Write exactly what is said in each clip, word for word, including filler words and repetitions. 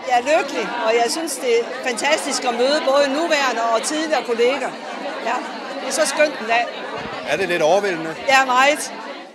Jeg er lykkelig, og jeg synes, det er fantastisk at møde både nuværende og tidligere kolleger. Ja, det er så skønt en dag. Er det lidt overvældende? Ja, meget.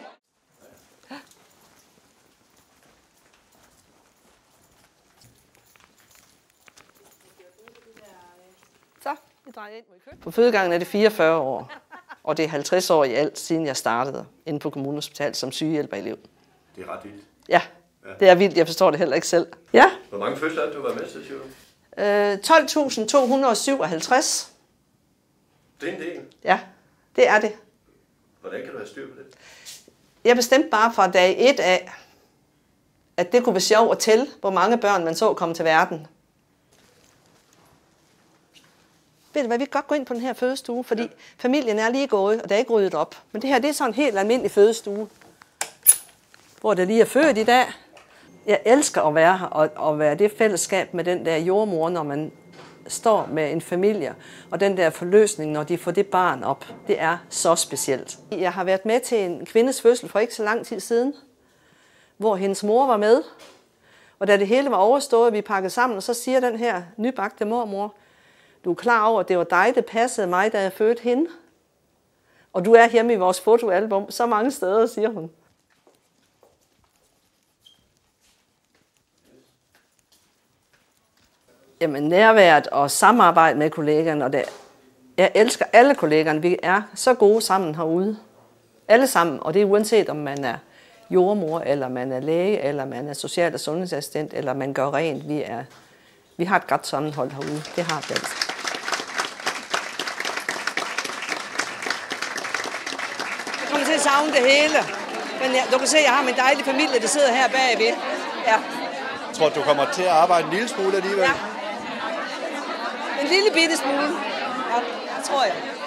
Så, vi drejer ind mod køkkenet. På fødegangen er det fireogfyrre år, og det er halvtreds år i alt, siden jeg startede inde på Kommunehospitalet som sygehjælperelev. Det er ret vildt. Ja, det er vildt. Jeg forstår det heller ikke selv. Ja. Hvor mange fødsler har du været med til, siger du? Øh, tolv tusind to hundrede og syvoghalvtreds. Det er en del. Ja, det er det. Hvordan kan du have styr på det? Jeg bestemte bare fra dag et af, at det kunne være sjovt at tælle, hvor mange børn man så komme til verden. Ved du hvad, vi kan godt gå ind på den her fødestue, fordi ja. Familien er lige gået, og der er ikke ryddet op. Men det her, det er sådan en helt almindelig fødestue, hvor der lige er født i dag. Jeg elsker at være her, og, og være det fællesskab med den der jordmor, når man står med en familie, og den der forløsning, når de får det barn op. Det er så specielt. Jeg har været med til en kvindes fødsel for ikke så lang tid siden, hvor hendes mor var med, og da det hele var overstået, vi pakkede sammen, og så siger den her nybagte mormor, du er klar over, at det var dig, der passede mig, da jeg fødte hende. Og du er hjemme i vores fotoalbum så mange steder, siger hun. Jamen nærværet og samarbejde med kollegerne, og det, jeg elsker alle kollegerne. Vi er så gode sammen herude. Alle sammen, og det er uanset om man er jordmor, eller man er læge, eller man er social- og sundhedsassistent, eller man gør rent. Vi, er, vi har et godt sammenhold herude. Det har vi altså. Jeg kommer til at savne det hele. Men jeg, du kan se, at jeg har min dejlige familie, der sidder her bagved. Ja. Jeg tror, du kommer til at arbejde en lille smule alligevel. Ja. En lille bitte smule. Ja, det tror jeg.